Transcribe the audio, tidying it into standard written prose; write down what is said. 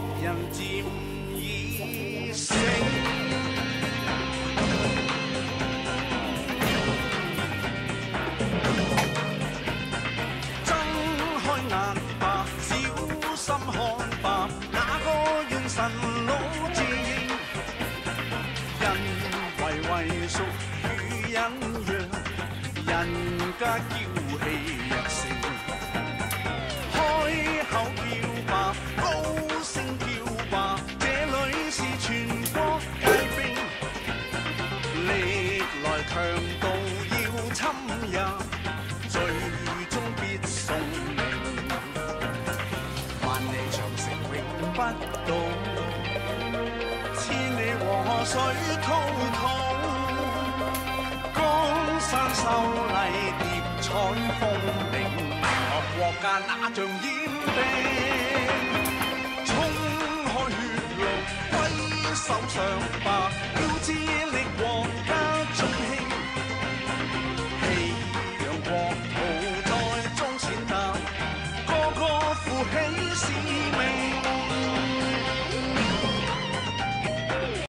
人漸已醒。睜開眼吧，小心看吧，那個元神老自認，人為屬於隱約，人家嬌氣若盛。開口叫吧，高聲叫吧，這裏是全國皆兵，歷來強盜要侵入，最終必送命。萬里長城永不倒，千里黃河水滔滔，江山秀麗疊彩峰頂。國家那像煙兵，衝